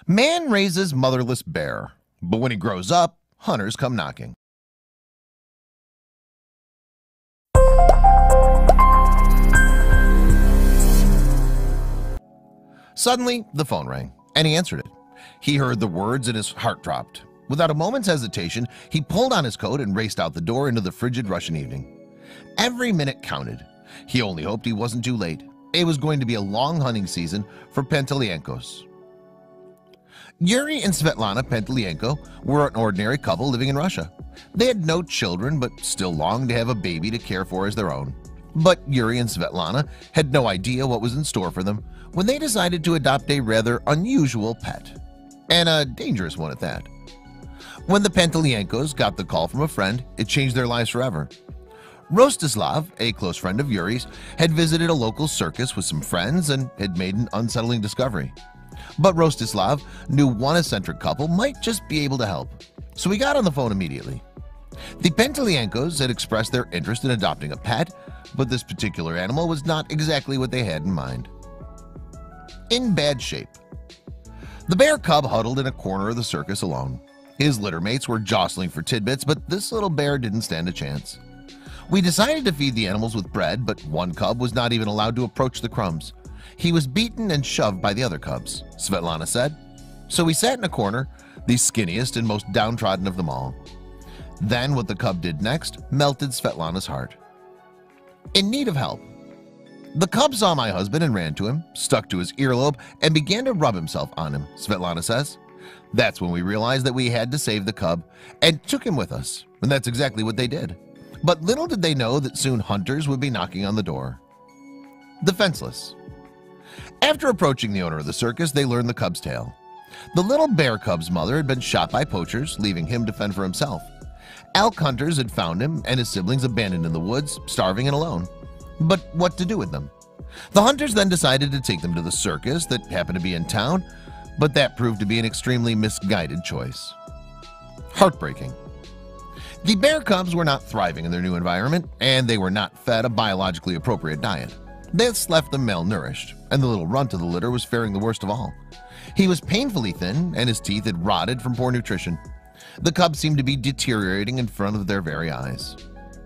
Man raises motherless bear, but when he grows up, hunters come knocking. Suddenly, the phone rang, and he answered it. He heard the words and his heart dropped. Without a moment's hesitation, he pulled on his coat and raced out the door into the frigid Russian evening. Every minute counted. He only hoped he wasn't too late. It was going to be a long hunting season for Pentelienkos. Yuri and Svetlana Pentelyenko were an ordinary couple living in Russia. They had no children but still longed to have a baby to care for as their own. But Yuri and Svetlana had no idea what was in store for them when they decided to adopt a rather unusual pet, and a dangerous one at that. When the Pentelyenkos got the call from a friend, it changed their lives forever. Rostislav, a close friend of Yuri's, had visited a local circus with some friends and had made an unsettling discovery. But Rostislav knew one eccentric couple might just be able to help, so he got on the phone immediately. The Pentelyenkos had expressed their interest in adopting a pet, but this particular animal was not exactly what they had in mind. In bad shape. The bear cub huddled in a corner of the circus alone. His litter mates were jostling for tidbits, but this little bear didn't stand a chance. We decided to feed the animals with bread, but one cub was not even allowed to approach the crumbs. He was beaten and shoved by the other cubs, Svetlana said. So we sat in a corner, the skinniest and most downtrodden of them all. Then what the cub did next melted Svetlana's heart. In need of help. The cub saw my husband and ran to him, stuck to his earlobe, and began to rub himself on him, Svetlana says. That's when we realized that we had to save the cub and took him with us, and that's exactly what they did. But little did they know that soon hunters would be knocking on the door. Defenseless. After approaching the owner of the circus, they learned the cub's tale. The little bear cub's mother had been shot by poachers, leaving him to fend for himself. Elk hunters had found him and his siblings abandoned in the woods, starving and alone. But what to do with them? The hunters then decided to take them to the circus that happened to be in town, but that proved to be an extremely misguided choice. Heartbreaking. The bear cubs were not thriving in their new environment, and they were not fed a biologically appropriate diet. This left them malnourished, and the little runt of the litter was faring the worst of all. He was painfully thin, and his teeth had rotted from poor nutrition. The cubs seemed to be deteriorating in front of their very eyes.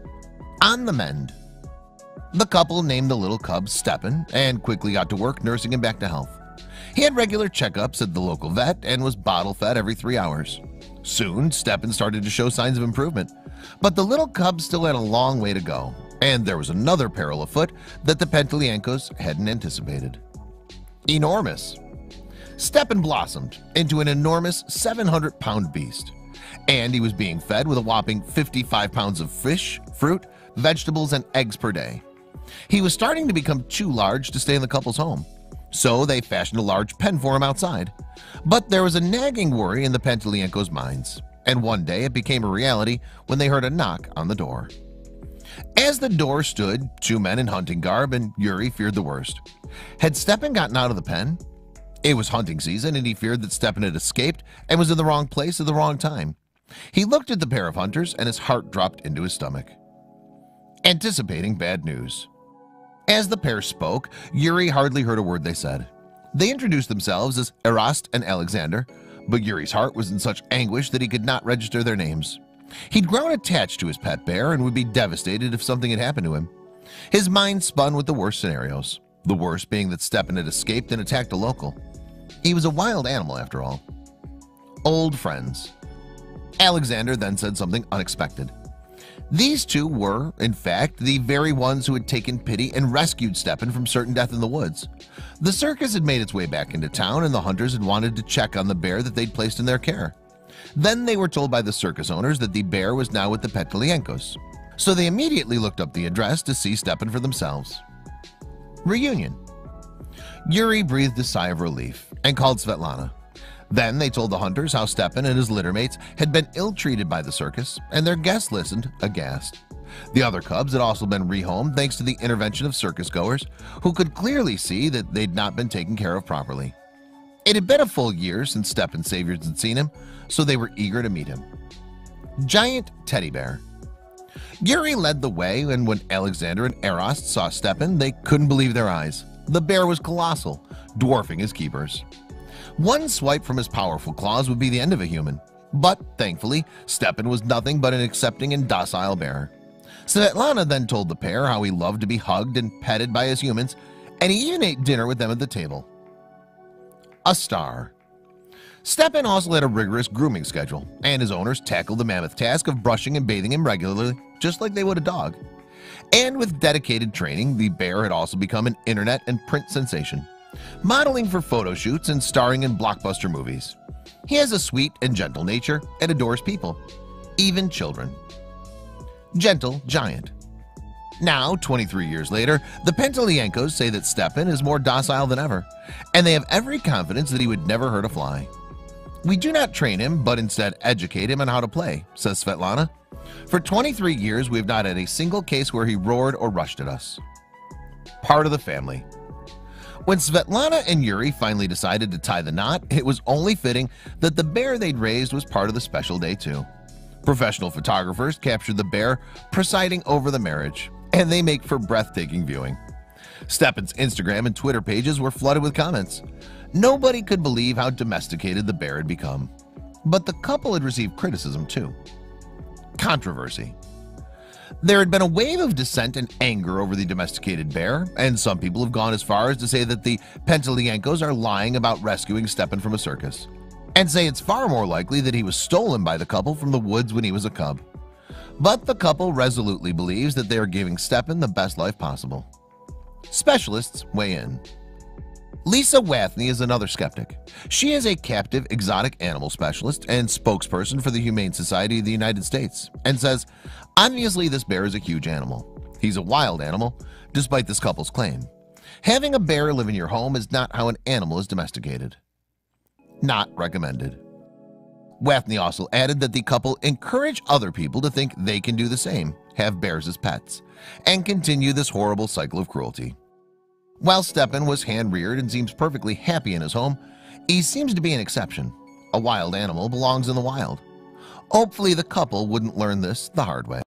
On the mend. The couple named the little cub Stepan and quickly got to work nursing him back to health. He had regular checkups at the local vet and was bottle fed every 3 hours. Soon, Stepan started to show signs of improvement, but the little cub still had a long way to go, and there was another peril afoot that the Pentelyenkos hadn't anticipated. Enormous. Stepan blossomed into an enormous 700-pound beast, and he was being fed with a whopping 55 pounds of fish, fruit, vegetables, and eggs per day. He was starting to become too large to stay in the couple's home, so they fashioned a large pen for him outside. But there was a nagging worry in the Pentelyenkos' minds, and one day it became a reality when they heard a knock on the door. As the door stood 2 men in hunting garb, and Yuri feared the worst. Had Stepan gotten out of the pen? It was hunting season, and he feared that Stepan had escaped and was in the wrong place at the wrong time. He looked at the pair of hunters, and his heart dropped into his stomach. Anticipating bad news. As the pair spoke, Yuri hardly heard a word they said. They introduced themselves as Erast and Alexander, but Yuri's heart was in such anguish that he could not register their names. He'd grown attached to his pet bear and would be devastated if something had happened to him. His mind spun with the worst scenarios, the worst being that Stepan had escaped and attacked a local. He was a wild animal after all. Old friends. Alexander then said something unexpected. These two were, in fact, the very ones who had taken pity and rescued Stepan from certain death in the woods. The circus had made its way back into town, and the hunters had wanted to check on the bear that they'd placed in their care. Then they were told by the circus owners that the bear was now with the Pentelyenkos, so they immediately looked up the address to see Stepan for themselves. Reunion. Yuri breathed a sigh of relief and called Svetlana. Then they told the hunters how Stepan and his littermates had been ill-treated by the circus, and their guests listened aghast. The other cubs had also been rehomed thanks to the intervention of circus-goers, who could clearly see that they'd not been taken care of properly. It had been a full year since Stepan's saviors had seen him, so they were eager to meet him. Giant teddy bear. Yuri led the way, and when Alexander and Erast saw Stepan, they couldn't believe their eyes. The bear was colossal, dwarfing his keepers. One swipe from his powerful claws would be the end of a human, but thankfully Stepan was nothing but an accepting and docile bear. Svetlana then told the pair how he loved to be hugged and petted by his humans, and he even ate dinner with them at the table. A star. Stepan also had a rigorous grooming schedule, and his owners tackled the mammoth task of brushing and bathing him regularly, just like they would a dog. And with dedicated training, the bear had also become an internet and print sensation, modeling for photo shoots and starring in blockbuster movies. He has a sweet and gentle nature and adores people, even children. Gentle giant. Now, 23 years later, the Pentelyankos say that Stepan is more docile than ever, and they have every confidence that he would never hurt a fly. We do not train him, but instead educate him on how to play, says Svetlana. For 23 years, we have not had a single case where he roared or rushed at us. Part of the family. When Svetlana and Yuri finally decided to tie the knot, it was only fitting that the bear they'd raised was part of the special day too. Professional photographers captured the bear presiding over the marriage, and they make for breathtaking viewing. Stepan's Instagram and Twitter pages were flooded with comments. Nobody could believe how domesticated the bear had become. But the couple had received criticism too. Controversy. There had been a wave of dissent and anger over the domesticated bear, and some people have gone as far as to say that the Pentelyankos are lying about rescuing Stepan from a circus, and say it's far more likely that he was stolen by the couple from the woods when he was a cub. But the couple resolutely believes that they are giving Stepan the best life possible. Specialists weigh in. Lisa Wathney is another skeptic. She is a captive exotic animal specialist and spokesperson for the Humane Society of the United States, and says, obviously this bear is a huge animal. He's a wild animal, despite this couple's claim. Having a bear live in your home is not how an animal is domesticated. Not recommended. Wathney also added that the couple encourage other people to think they can do the same, have bears as pets, and continue this horrible cycle of cruelty. While Stepan was hand-reared and seems perfectly happy in his home, he seems to be an exception. A wild animal belongs in the wild. Hopefully the couple wouldn't learn this the hard way.